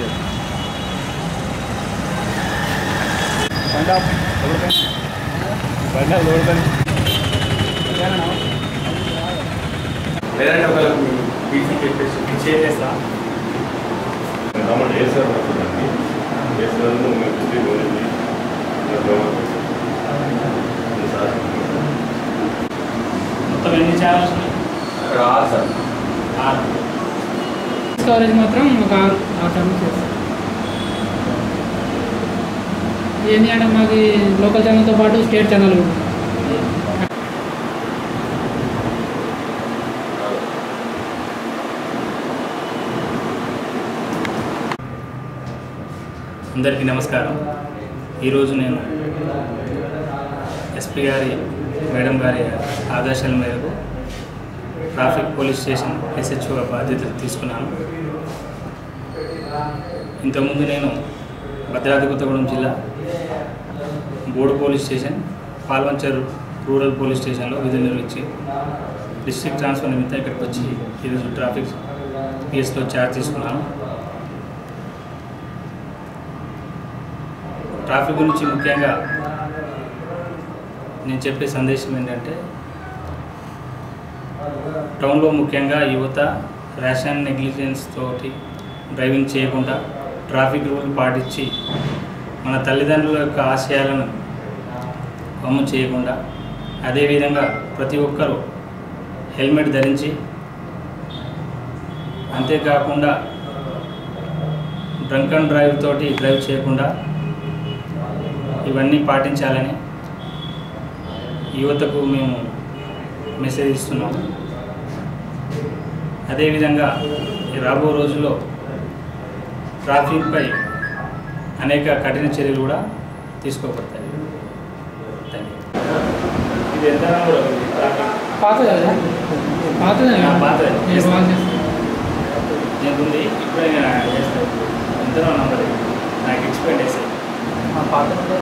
లేదంటే ఒక బీసీ చెప్పేసి చేసేస్తా ఏ సార్ వస్తుందండి ఏ సార్ మొత్తం ఎన్ని ఛానల్స్ అక్కడ 6 సార్ 6 కవరేజ్ మాత్రం ఒక 6 ఛానల్స్ చేస్తాం. ఏంటి అంటే మాకు లోకల్ ఛానల్తో పాటు స్టేట్ ఛానల్ కూడా అందరికీ నమస్కారం. ఈరోజు నేను ఎస్పీ గారి మేడం గారి ఆదేశాల మేరకు ట్రాఫిక్ పోలీస్ స్టేషన్ ఎస్హెచ్ఓగా బాధ్యతలు తీసుకున్నాను. ఇంతకుముందు నేను భద్రాద్రి కొత్తగూడెం జిల్లా బోర్డు పోలీస్ స్టేషన్, పాల్వంచర్ రూరల్ పోలీస్ స్టేషన్లో విధులు నిర్వహించి డిస్ట్రిక్ట్ ట్రాన్స్ఫర్ నిమిత్తం ఇక్కడికి వచ్చి ఈరోజు ట్రాఫిక్ పిఎస్లో ఛార్జ్ తీసుకున్నాను. ట్రాఫిక్ గురించి ముఖ్యంగా నేను చెప్పే సందేశం ఏంటంటే, టౌన్లో ముఖ్యంగా యువత ర్యాష్ అండ్ నెగ్లిజెన్స్ తోటి డ్రైవింగ్ చేయకుండా ట్రాఫిక్ రూల్ పాటించి మన తల్లిదండ్రుల యొక్క ఆశయాలను వమ్ము చేయకుండా, అదేవిధంగా ప్రతి ఒక్కరూ హెల్మెట్ ధరించి, అంతేకాకుండా డ్రంక్ అండ్ డ్రైవ్ తోటి డ్రైవ్ చేయకుండా ఇవన్నీ పాటించాలని యువతకు మేము మెసేజ్ ఇస్తున్నాము. అదేవిధంగా రాబో రోజుల్లో ట్రాఫిక్పై అనేక కఠిన చర్యలు కూడా తీసుకోబడతాయి. ఇది ఎంత పాతది ఉంది, ఇప్పుడే నేను చేస్తాను. ఎంత నంబర్ నాకు ఎక్స్పెక్ట్ చేస్తాను.